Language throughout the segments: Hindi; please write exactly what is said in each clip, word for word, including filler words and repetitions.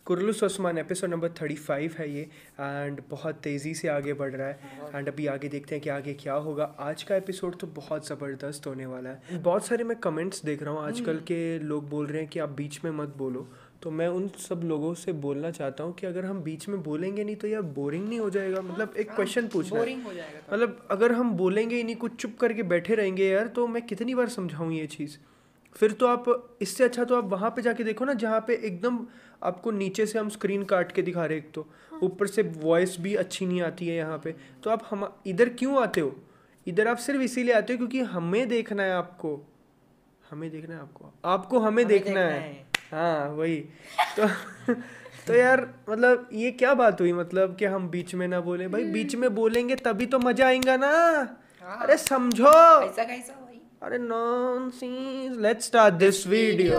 कुर्लुस Osman episode number thirty five है ये एंड बहुत तेज़ी से आगे बढ़ रहा है एंड अभी आगे देखते हैं कि आगे क्या होगा। आज का एपिसोड तो बहुत ज़बरदस्त होने वाला है। बहुत सारे मैं कमेंट्स देख रहा हूँ आजकल के लोग बोल रहे हैं कि आप बीच में मत बोलो, तो मैं उन सब लोगों से बोलना चाहता हूँ कि अगर हम बीच में बोलेंगे नहीं तो यार बोरिंग नहीं हो जाएगा। मतलब एक क्वेश्चन पूछना है, हो जाएगा तो। मतलब अगर हम बोलेंगे ही नहीं, कुछ चुप करके बैठे रहेंगे यार, तो मैं कितनी बार समझाऊँ ये चीज़। फिर तो आप इससे अच्छा तो आप वहाँ पे जाके देखो ना जहाँ पे एकदम आपको नीचे से हम स्क्रीन काट के दिखा रहे, एक तो ऊपर से वॉइस भी अच्छी नहीं आती है यहाँ पे। तो आप हम इधर क्यों आते हो? इधर आप सिर्फ इसीलिए आते हो क्योंकि हमें देखना है आपको, हमें देखना है आपको आपको हमें, हमें देखना, देखना है, है। हाँ वही तो तो यार मतलब ये क्या बात हुई, मतलब कि हम बीच में ना बोलें? भाई बीच में बोलेंगे तभी तो मजा आएगा ना। हाँ। अरे समझो। ऐसा कैसा भाई? अरे nonsense, let's start this video.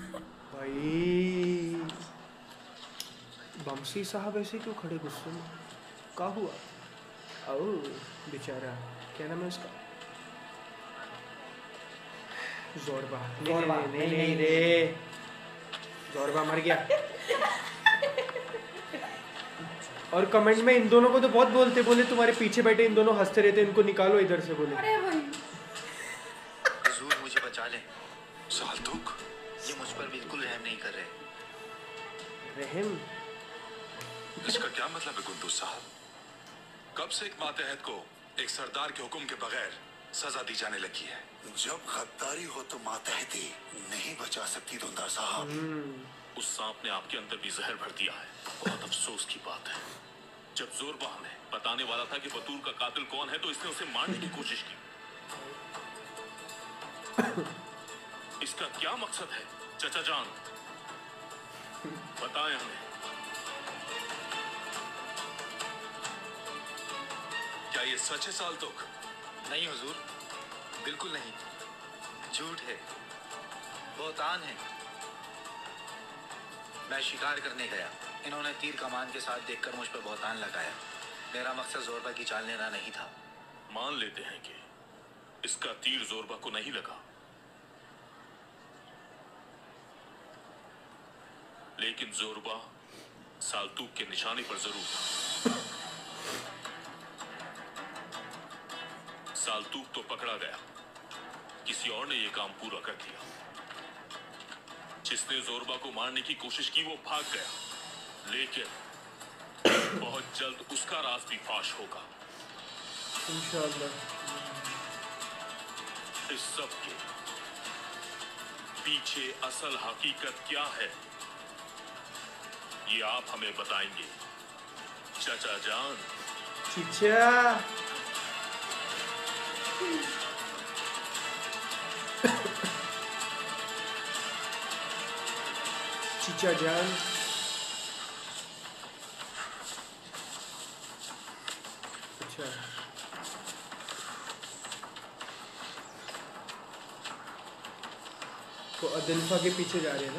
भाई बमसी साहब ऐसे क्यों खड़े गुस्से में? क्या हुआ? ओ बेचारा, क्या नाम है उसका? जोरबा। नहीं जोरबा, नहीं नहीं नहीं, नहीं नहीं, रे, जोरबा मर गया। और कमेंट में इन दोनों को तो बहुत बोलते, बोले तुम्हारे पीछे बैठे इन दोनों हंसते रहते, इनको निकालो इधर से, बोले। अरे भाई हुजूर मुझे बचा ले। साल्तुक, ये मुझ पर बिल्कुल रहम नहीं कर रहे। रहम? इसका क्या मतलब है कुंदूस साहब? कब से एक मातहत को एक सरदार के हुक्म के बगैर सजा दी जाने लगी है? जब गद्दारी हो तो मातहती नहीं बचा सकती दुंदा साहब। उस सांप ने आपके अंदर भी जहर भर दिया है। बहुत अफसोस की बात है। जब जोरबा हमें बताने वाला था कि बतूर का कातिल कौन है, तो इसने उसे मारने की कोशिश की। इसका क्या मकसद है चचा जान? बताएं हमें। क्या ये सच है साल्तुक? नहीं हुजूर, बिल्कुल नहीं, झूठ है, बहुतान है। मैं शिकार करने गया, इन्होंने तीर कमान के साथ देखकर मुझ पर बहुतान लगाया। मेरा मकसद जोरबा की चाल लेना नहीं था। मान लेते हैं कि इसका तीर जोरबा को नहीं लगा, लेकिन जोरबा साल्तुक के निशाने पर जरूर था। साल्तुक तो पकड़ा गया, किसी और ने यह काम पूरा कर दिया। जिसने जोरबा को मारने की कोशिश की वो भाग गया, लेकिन बहुत जल्द उसका राज भी फाश होगा इंशाअल्लाह। इस सब के पीछे असल हकीकत क्या है, ये आप हमें बताएंगे चचा जान। चिचा चिचा जान। अच्छा तो अदिल्फा के पीछे जा रहे हैं ना?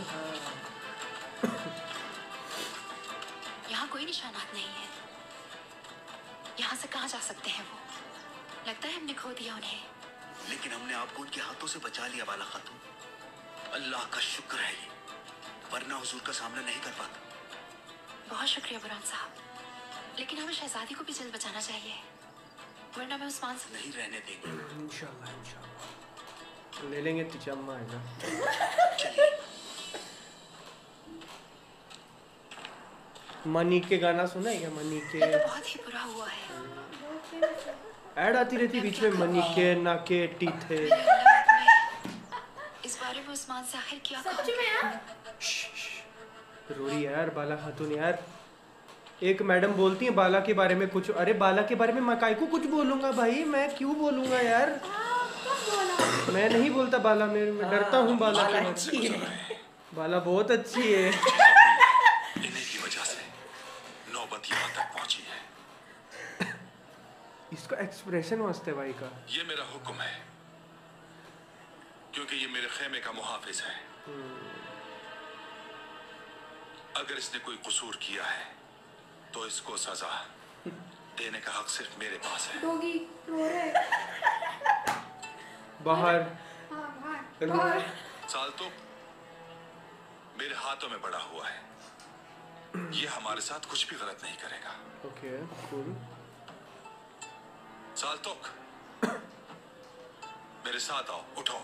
यहाँ कोई निशानात नहीं है। यहाँ से कहाँ जा सकते हैं वो? लगता है हमने खो दिया उन्हें। लेकिन हमने आपको उनके हाथों से बचा लिया बाला खातून। अल्लाह का शुक्र है ये, वरना हुजूर का सामना नहीं कर पाता। बहुत शुक्रिया बुरहान साहब, लेकिन हमें शहजादी को भी जल्द बचाना चाहिए, वरना मैं उस्मान से नहीं रहने देंगे। इंशाल्लाह इंशाल्लाह ले लेंगे। तिचम्मा है ना? चलिए। मनी के गाना सुना है क्या? मनी के ये तो बहुत ही बुरा हुआ है। ऐड आती रहती बीच में, मनी के नाके टीथे। इस बारे में उस्मान से आखिर क्या सच में यार? रोरी यार, बाला खातून यार। एक मैडम बोलती है बाला के बारे में कुछ। अरे बाला के बारे में मैं काहे को कुछ बोलूंगा भाई, मैं क्यों बोलूंगा यार? मैं नहीं बोलता बाला में, मैं डरता हूँ बाला के बारे में। बाला बहुत अच्छी है। इन्हीं की वजह से नौबत यहाँ तक पहुंची है। इसका एक्सप्रेशन मस्त है भाई का। ये मेरा हुक्म है, क्योंकि ये मेरे खेमे का मुहाफिज है। अगर इसने कोई कसूर किया है तो इसको सजा देने का हक सिर्फ मेरे पास है। डॉगी रो रहे। बाहर हाँ बाहर बाहर। साल्तुक मेरे हाथों में बड़ा हुआ है, ये हमारे साथ कुछ भी गलत नहीं करेगा। Okay cool. साल्तोक, मेरे साथ आओ, उठो।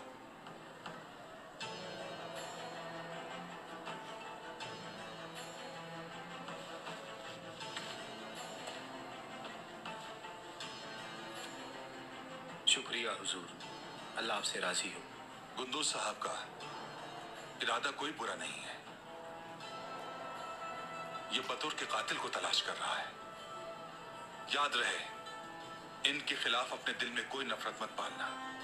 शुक्रिया हुजूर, अल्लाह आपसे राजी हो। गुंदूज साहब का इरादा कोई बुरा नहीं है। ये बतूर के कातिल को तलाश कर रहा है। याद रहे, इनके खिलाफ अपने दिल में कोई नफरत मत पालना।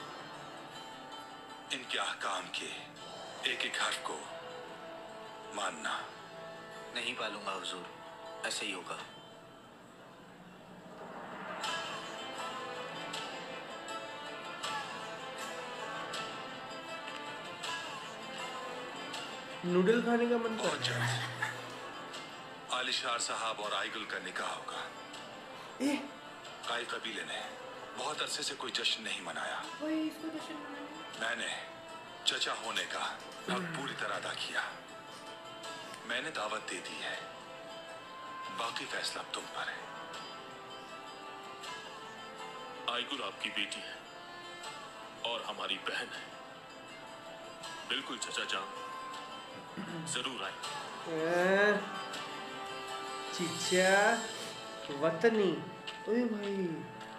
इनके अहकाम के एक एक हर्फ को मानना। नहीं पालूंगा हुजूर, ऐसे ही होगा। नूडल खाने का मन कर बहुत जल्द आलिशार साहब और आइगुल का निकाह होगा। ए काई कबीले ने बहुत अरसे से कोई जश्न नहीं मनाया। वही इसको जश्न मनाना। मैंने चचा होने का हक पूरी तरह अदा किया। मैंने दावत दे दी है, बाकी फैसला अब तुम पर है। आइगुल आपकी बेटी है और हमारी बहन है। बिल्कुल चचा जान, जरूर आए। चिचा वतनी। ओए भाई,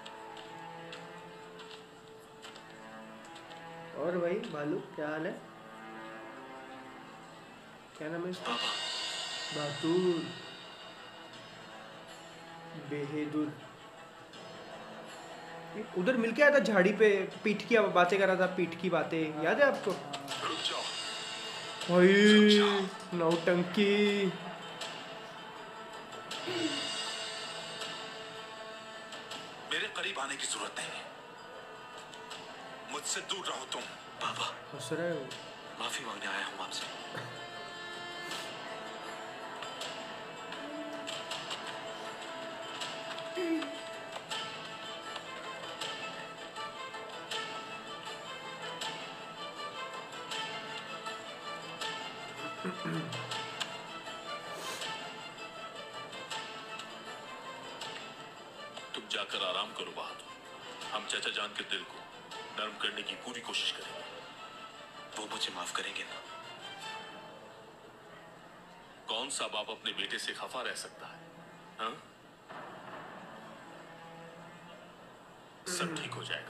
और भाई बालू क्या हाल है? क्या नाम है इसका? बहादुर, बेहदुर। उधर मिल के आया था झाड़ी पे, पीठ की बातें कर रहा था। पीठ की बातें याद है आपको? रुक जाओ। भाई नौटंकी। मेरे करीब आने की जरूरत नहीं है। मुझसे दूर रहो तुम। बाबा, हंस रहा है वो। माफी मांगने आया हूँ आपसे। तुम जाकर आराम करो बहादुर। हम चाचा जान के दिल को नरम करने की पूरी कोशिश करेंगे। वो मुझे माफ करेंगे ना? कौन सा बाप अपने बेटे से खफा रह सकता है? हाँ? सब ठीक हो जाएगा।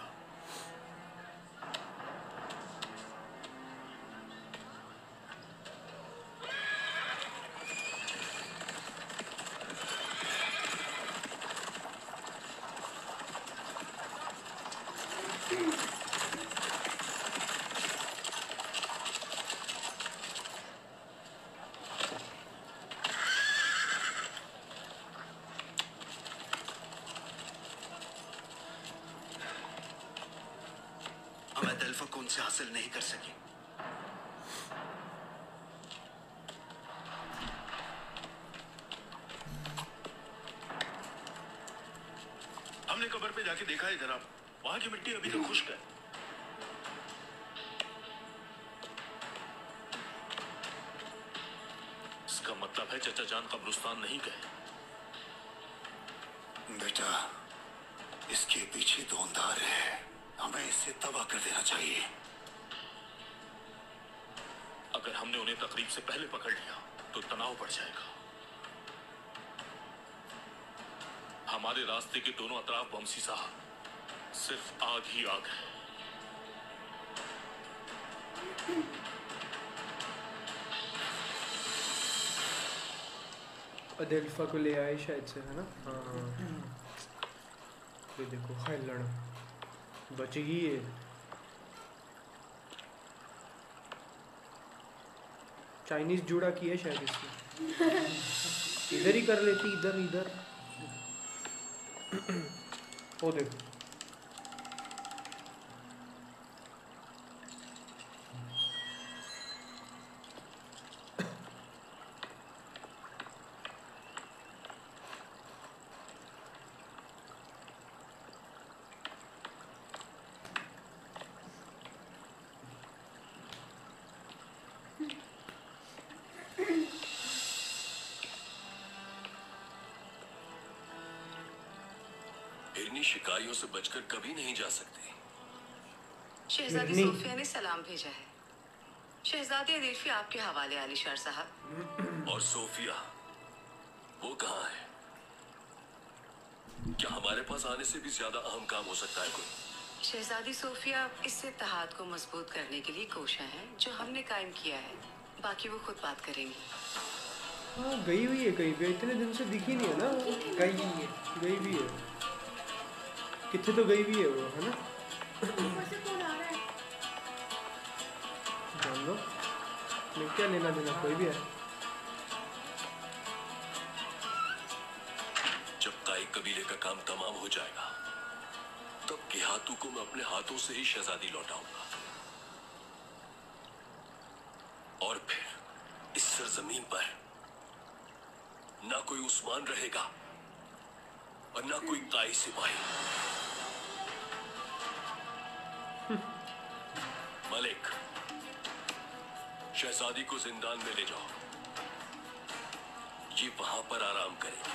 अमद अल्फा को उनसे हासिल नहीं कर सकी। हमने कब्र पे जाके देखा है जनाब, वहां की मिट्टी अभी तक खुश्क है। इसका मतलब है चचा जान कब्रिस्तान नहीं गए। बेटा, इसके पीछे दो अंधार है। हमें इसे तबाह कर देना चाहिए। अगर हमने उन्हें तकरीब से पहले पकड़ लिया तो तनाव बढ़ जाएगा। हमारे रास्ते के दोनों अतराफ बमसी साहब, सिर्फ आग ही आग है। अदेल्फा को ले आए शायद से, है ना? हाँ, ये देखो खैलड़ बच गई है। चाइनीज जुड़ा की है शायद इसने। इधर ही कर लेती, इधर इधर। ओ देखो, हिरनी शिकारियों से बचकर कभी नहीं जा सकती। शहजादी नहीं। सोफिया ने सलाम भेजा है। शहजादी अदिल्फी आपके हवाले आलिशार साहब। और सोफिया वो कहाँ है? क्या हमारे पास आने से भी ज्यादा अहम काम हो सकता है कोई? शहजादी सोफिया इस इत्तेहाद को मजबूत करने के लिए कोशा है जो हमने कायम किया है। बाकी वो खुद बात करेंगी। हाँ गई हुई है कहीं पे, इतने दिन से दिखी नहीं है ना। गई हुई है, गई हुई है, कितने तो गई हुई है वो, है ना। ऊपर से कौन आ रहा है? जान लो, मैं क्या लेना देना, कोई भी है। जब ताई कबीले का काम तमाम हो जाएगा तब गेहातू को मैं अपने हाथों से ही शहजादी लौटाऊंगा। और फिर इस सरजमीन पर ना कोई उस्मान रहेगा और ना कोई ताई सिपाही। मलिक, शहजादी को जिंदान में ले जाओ। ये वहां पर आराम करेंगे।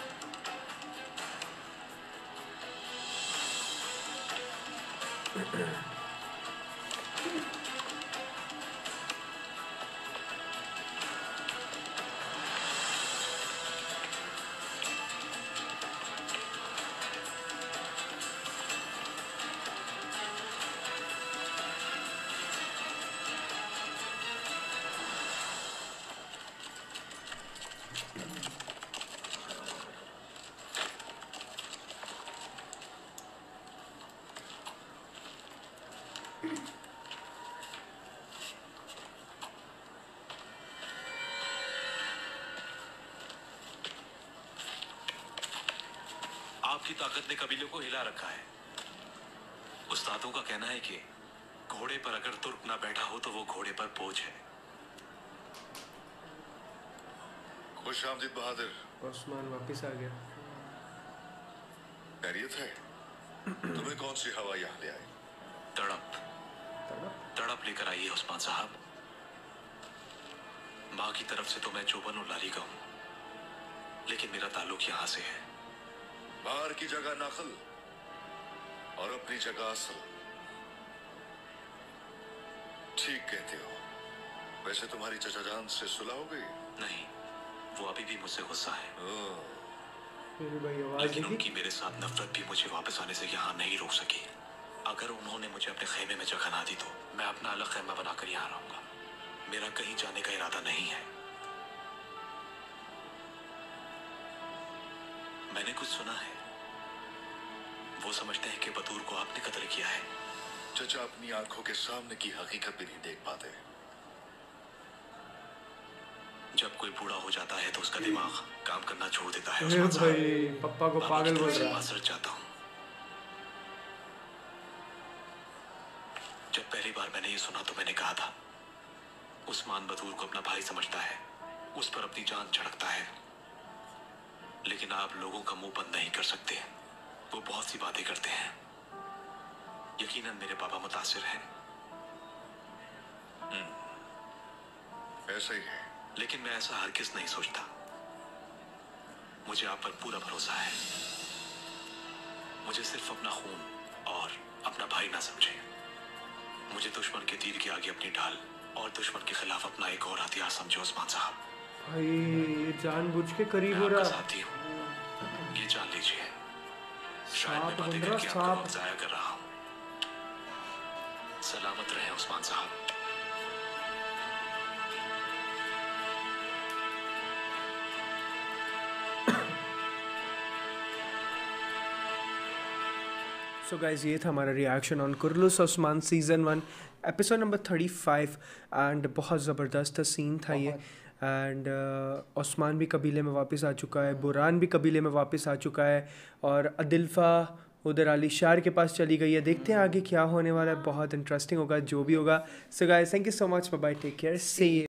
आपकी ताकत ने कबीले को हिला रखा है। उस्तादों का कहना है कि घोड़े पर अगर तुर्क ना बैठा हो तो वो घोड़े पर बोझ है। खुश आमदीद बहादुर। ओस्मान वापस आ गया। खैरियत है? तुम्हें कौन सी हवा यहाँ ले आई? तड़प तड़प लेकर आई है उस्मान साहब। माँ की तरफ से तो मैं चौबन और लारी का हूँ, लेकिन मेरा ताल्लुक यहाँ से है। बाहर की जगह नकल और अपनी जगह असल। ठीक कहते हो। वैसे तुम्हारी चचा जान से सुलह हो गई? नहीं, वो अभी भी मुझसे गुस्सा है। ओह, मेरी भाई आवाज लेकिन देखी। उनकी मेरे साथ नफरत भी मुझे वापस आने से यहाँ नहीं रोक सकी। अगर उन्होंने मुझे अपने खेमे में जगह ना दी तो मैं अपना अलग खेमा बनाकर यहाँ रहूंगा। मेरा कहीं जाने का इरादा नहीं है। मैंने कुछ सुना है, वो समझते हैं कि बतूर को आपने कत्ल किया है। चचा अपनी आंखों के सामने की हकीकत भी नहीं देख पाते। जब कोई बूढ़ा हो जाता है तो उसका दिमाग काम करना छोड़ देता है। अरे उस्मान साहब, भाई पप्पा को बाबा पागल की बोल तरफ से रहा है। माजरत चाहता हूँ। जब पहली बार मैंने ये सुना तो मैंने कहा था उस्मान बतूर को अपना भाई समझता है, उस पर अपनी जान झड़कता है। लेकिन आप लोगों का मुंह बंद नहीं कर सकते। वो बहुत सी बातें करते हैं। यकीनन मेरे पापा मुतासिर हैं, ऐसा ही है। लेकिन मैं ऐसा हरगिज़ नहीं सोचता। मुझे आप पर पूरा भरोसा है। मुझे सिर्फ अपना खून और अपना भाई ना समझे। मुझे दुश्मन के तीर के आगे अपनी ढाल और दुश्मन के खिलाफ अपना एक और हथियार समझे उस्मान साहब। भाई ये जानबूझ के करीब मैं हो आपका रहा। साथी हूँ, ये जान लीजिए। शायद सांप मैं बातें बन रहा, करके आपका सांप। वक्त जाया कर रहा हूँ। सलामत रहे उस्मान साहब। सो गाइज ये था हमारा reaction on Kurulus Osman season one episode number thirty five and बहुत ज़बरदस्त सीन था ये। एंड ओस्मान भी कबीले में वापस आ चुका है, बुरान भी कबीले में वापस आ चुका है और अदिल्फ़ा उधर आलिशार के पास चली गई है। देखते हैं आगे क्या होने वाला है, बहुत इंटरेस्टिंग होगा जो भी होगा। So guys thank you so much, bye bye, take care, see you.